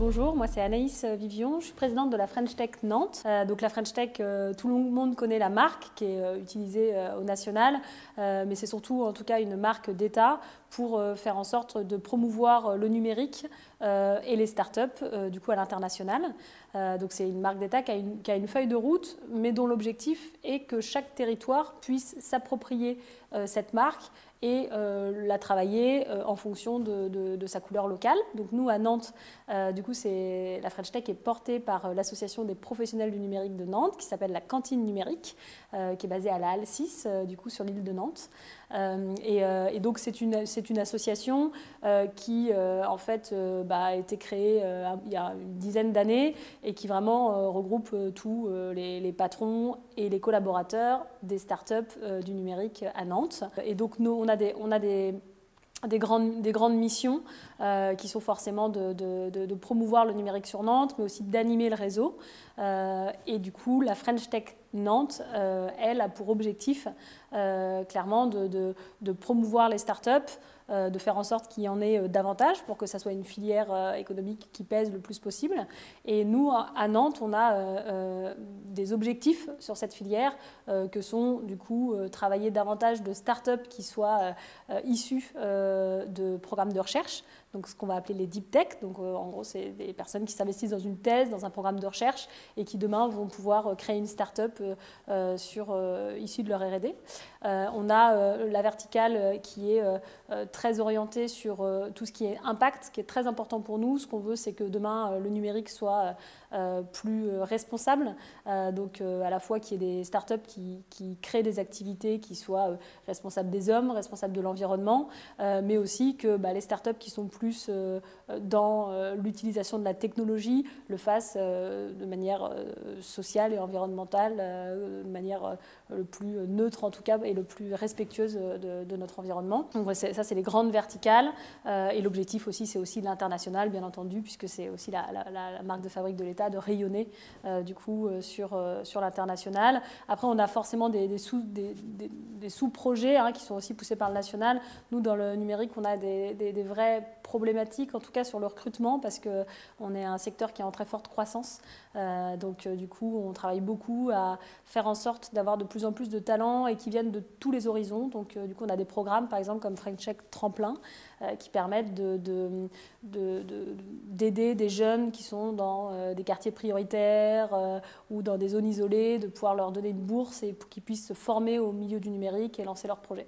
bonjour, moi c'est Anaïs Vivion, je suis présidente de la French Tech Nantes. Donc la French Tech, tout le monde connaît la marque qui est utilisée au national, mais c'est surtout en tout cas une marque d'État pour faire en sorte de promouvoir le numérique et les startups du coup à l'international. Donc c'est une marque d'État qui a une feuille de route, mais dont l'objectif est que chaque territoire puisse s'approprier cette marque et la travailler en fonction de sa couleur locale. Donc nous, à Nantes, du coup, la French Tech est portée par l'association des professionnels du numérique de Nantes, qui s'appelle la Cantine Numérique, qui est basée à la Halle 6, du coup, sur l'île de Nantes. Et donc c'est une association qui, en fait, a été créée il y a une dizaine d'années et qui vraiment regroupe tous les patrons et les collaborateurs des startups du numérique à Nantes. Et donc nous, on a des grandes missions qui sont forcément de promouvoir le numérique sur Nantes, mais aussi d'animer le réseau. Et du coup, la French Tech Nantes, elle, a pour objectif clairement de promouvoir les startups, de faire en sorte qu'il y en ait davantage pour que ça soit une filière économique qui pèse le plus possible. Et nous, à Nantes, on a des objectifs sur cette filière que sont du coup travailler davantage de startups qui soient issues de programmes de recherche, donc ce qu'on va appeler les deep tech. Donc en gros, c'est des personnes qui s'investissent dans une thèse, dans un programme de recherche et qui demain vont pouvoir créer une start-up issue de leur R&D. On a la verticale qui est très orientée sur tout ce qui est impact, ce qui est très important pour nous. Ce qu'on veut, c'est que demain, le numérique soit plus responsable. Donc à la fois qu'il y ait des startups qui créent des activités qui soient responsables des hommes, responsables de l'environnement, mais aussi que les startups qui sont plus dans l'utilisation de la technologie le fassent de manière sociale et environnementale, de manière le plus neutre en tout cas et le plus respectueuse de notre environnement. Donc ça, c'est les grandes verticales. Et l'objectif aussi, c'est aussi l'international, bien entendu, puisque c'est aussi la marque de fabrique de l'État de rayonner du coup sur l'international. Après, on a forcément des sous-projets qui sont aussi poussés par le national. Nous, dans le numérique, on a des vraies problématiques, en tout cas sur le recrutement, parce qu'on est un secteur qui est en très forte croissance. Donc du coup, on travaille beaucoup à faire en sorte d'avoir de plus en plus de talents et qui viennent de tous les horizons. Donc du coup, on a des programmes, par exemple, comme French Tech Tremplin, qui permettent d'aider des jeunes qui sont dans des quartiers prioritaires ou dans des zones isolées, de pouvoir leur donner une bourse et pour qu'ils puissent se former au milieu du numérique et lancer leurs projets.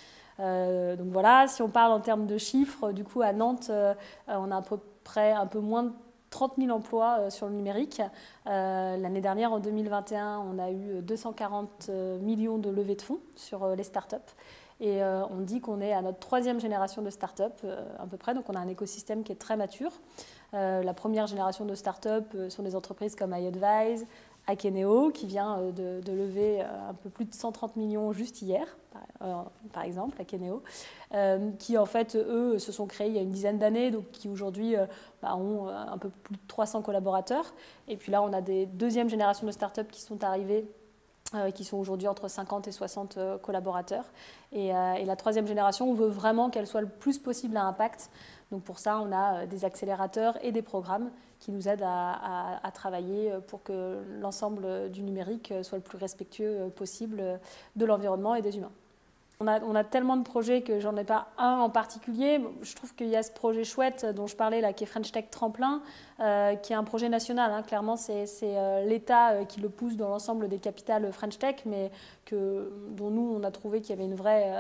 Donc voilà, si on parle en termes de chiffres, du coup à Nantes, on a à peu près un peu moins de 30 000 emplois sur le numérique. L'année dernière, en 2021, on a eu 240 millions de levées de fonds sur les startups. Et on dit qu'on est à notre 3e génération de start-up à peu près, donc on a un écosystème qui est très mature. La première génération de start-up sont des entreprises comme iAdvise, Akeneo, qui vient de lever un peu plus de 130 millions juste hier, par exemple, Akeneo, qui en fait, eux, se sont créés il y a une dizaine d'années, donc qui aujourd'hui ont un peu plus de 300 collaborateurs. Et puis là, on a des 2e générations de start-up qui sont arrivées, qui sont aujourd'hui entre 50 et 60 collaborateurs. Et la 3e génération, on veut vraiment qu'elle soit le plus possible à impact. Donc pour ça, on a des accélérateurs et des programmes qui nous aident à travailler pour que l'ensemble du numérique soit le plus respectueux possible de l'environnement et des humains. On a tellement de projets que j'en ai pas un en particulier. Je trouve qu'il y a ce projet chouette dont je parlais là, qui est French Tech Tremplin, qui est un projet national. Clairement, c'est l'État qui le pousse dans l'ensemble des capitales French Tech, mais dont nous, on a trouvé qu'il y avait une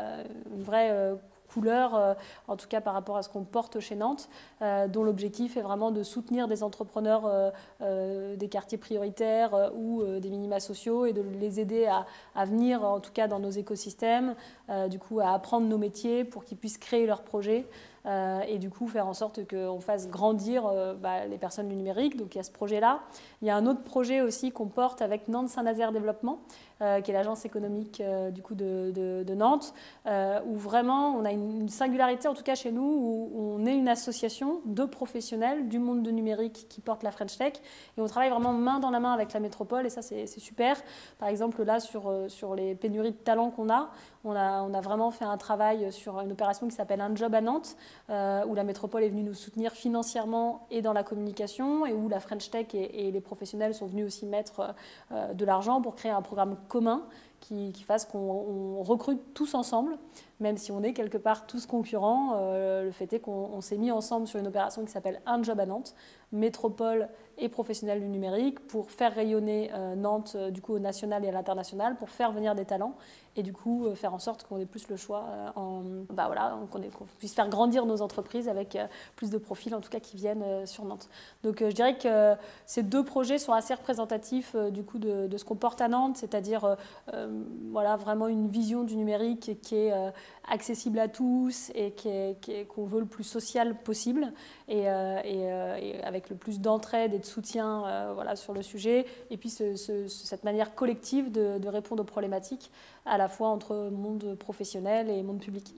vraie couleur, en tout cas par rapport à ce qu'on porte chez Nantes, dont l'objectif est vraiment de soutenir des entrepreneurs des quartiers prioritaires ou des minima sociaux et de les aider à venir, en tout cas dans nos écosystèmes, du coup à apprendre nos métiers pour qu'ils puissent créer leurs projets. Et du coup faire en sorte qu'on fasse grandir les personnes du numérique. Donc il y a ce projet-là. Il y a un autre projet aussi qu'on porte avec Nantes Saint-Nazaire Développement, qui est l'agence économique du coup de Nantes, où vraiment on a une singularité, en tout cas chez nous, où on est une association de professionnels du monde du numérique qui porte la French Tech, et on travaille vraiment main dans la main avec la métropole, et ça c'est super. Par exemple là sur les pénuries de talents qu'on a, On a vraiment fait un travail sur une opération qui s'appelle Un job à Nantes, où la métropole est venue nous soutenir financièrement et dans la communication, et où la French Tech et les professionnels sont venus aussi mettre de l'argent pour créer un programme commun qui fasse qu'on recrute tous ensemble, même si on est quelque part tous concurrents. Le fait est qu'on s'est mis ensemble sur une opération qui s'appelle Un job à Nantes, métropole et professionnels du numérique, pour faire rayonner Nantes du coup au national et à l'international, pour faire venir des talents et du coup faire en sorte qu'on ait plus le choix, qu'on puisse faire grandir nos entreprises avec plus de profils en tout cas qui viennent sur Nantes. Donc je dirais que ces deux projets sont assez représentatifs du coup de ce qu'on porte à Nantes, c'est-à-dire vraiment une vision du numérique qui est accessible à tous et qu'on veut le plus social possible, et avec le plus d'entraide et de soutien sur le sujet, et puis cette manière collective de répondre aux problématiques à la fois entre monde professionnel et monde public.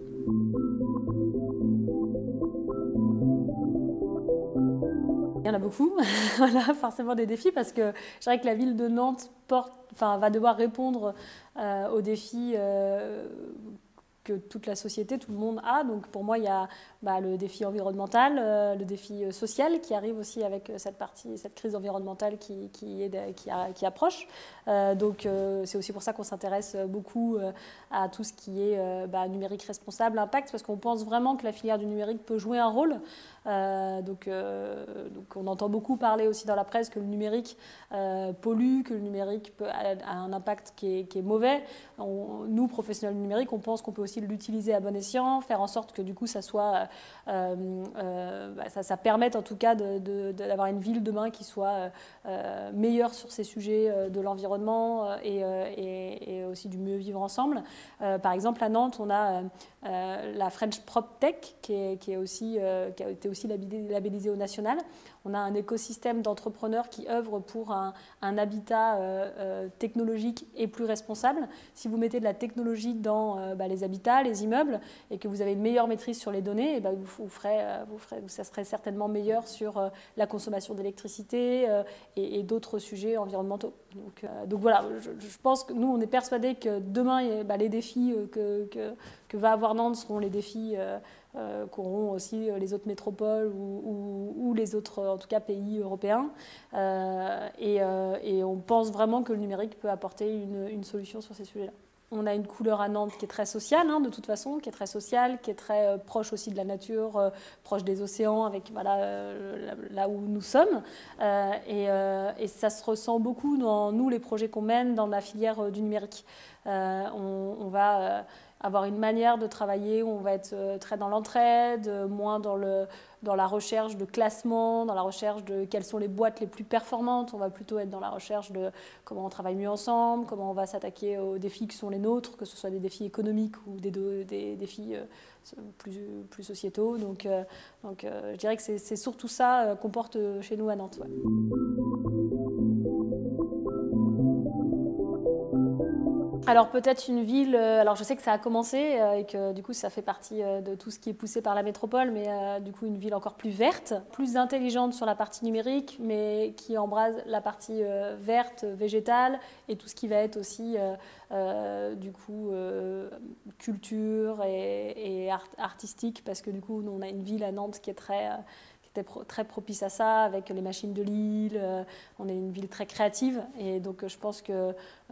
Il y en a beaucoup, voilà, forcément des défis, parce que je dirais que la ville de Nantes va devoir répondre aux défis que toute la société, tout le monde a. Donc pour moi, il y a le défi environnemental, le défi social qui arrive aussi avec cette crise environnementale qui approche. Donc c'est aussi pour ça qu'on s'intéresse beaucoup à tout ce qui est numérique responsable, impact, parce qu'on pense vraiment que la filière du numérique peut jouer un rôle. Donc on entend beaucoup parler aussi dans la presse que le numérique pollue, que le numérique a un impact qui est mauvais. Nous, professionnels du numérique, on pense qu'on peut aussi l'utiliser à bon escient, faire en sorte que du coup ça permette en tout cas d'avoir une ville demain qui soit meilleure sur ces sujets de l'environnement et aussi du mieux vivre ensemble. Par exemple, à Nantes, on a la French PropTech qui a été aussi labellisée au national. On a un écosystème d'entrepreneurs qui œuvrent pour un habitat technologique et plus responsable. Si vous mettez de la technologie dans les habitats, les immeubles, et que vous avez une meilleure maîtrise sur les données, ça serait certainement meilleur sur la consommation d'électricité et d'autres sujets environnementaux. Donc voilà, je pense que nous, on est persuadés que demain, les défis que va avoir Nantes seront les défis qu'auront aussi les autres métropoles ou les autres, en tout cas, pays européens. Et on pense vraiment que le numérique peut apporter une solution sur ces sujets-là. On a une couleur à Nantes qui est très sociale, de toute façon, qui est très sociale, qui est très proche aussi de la nature, proche des océans, avec là où nous sommes. Et ça se ressent beaucoup dans nous, les projets qu'on mène dans la filière du numérique. On va avoir une manière de travailler où on va être très dans l'entraide, moins dans la recherche de classement, dans la recherche de quelles sont les boîtes les plus performantes. On va plutôt être dans la recherche de comment on travaille mieux ensemble, comment on va s'attaquer aux défis qui sont les nôtres, que ce soit des défis économiques ou des défis plus sociétaux. Donc je dirais que c'est surtout ça qu'on porte chez nous à Nantes. Ouais. Alors peut-être une ville, alors je sais que ça a commencé et que du coup ça fait partie de tout ce qui est poussé par la métropole, mais du coup une ville encore plus verte, plus intelligente sur la partie numérique, mais qui embrase la partie verte, végétale, et tout ce qui va être aussi du coup culture et artistique, parce que du coup on a une ville à Nantes qui est très propice à ça, avec les machines de Lille. On est une ville très créative, et donc je pense que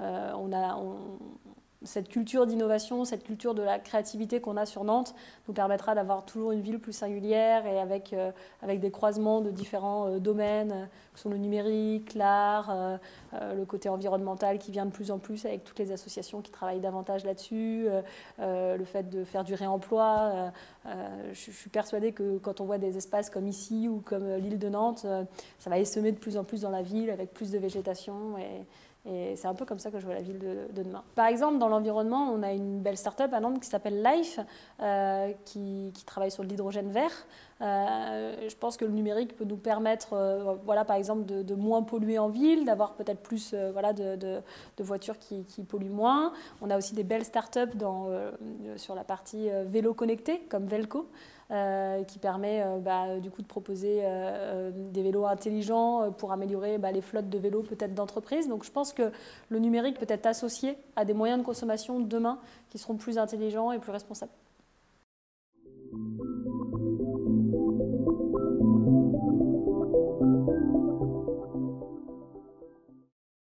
cette culture d'innovation, cette culture de la créativité qu'on a sur Nantes nous permettra d'avoir toujours une ville plus singulière et avec des croisements de différents domaines, que sont le numérique, l'art, le côté environnemental qui vient de plus en plus avec toutes les associations qui travaillent davantage là-dessus, le fait de faire du réemploi. Je suis persuadée que quand on voit des espaces comme ici ou comme l'île de Nantes, ça va essaimer de plus en plus dans la ville avec plus de végétation, et c'est un peu comme ça que je vois la ville de demain. Par exemple, dans l'environnement, on a une belle start-up à Nantes qui s'appelle Life, qui travaille sur l'hydrogène vert. Je pense que le numérique peut nous permettre, par exemple, de moins polluer en ville, d'avoir peut-être plus de voitures qui polluent moins. On a aussi des belles start-up sur la partie vélo connecté, comme Velco, qui permet du coup de proposer des vélos intelligents pour améliorer les flottes de vélos peut-être d'entreprise. Donc je pense que le numérique peut être associé à des moyens de consommation de demain qui seront plus intelligents et plus responsables.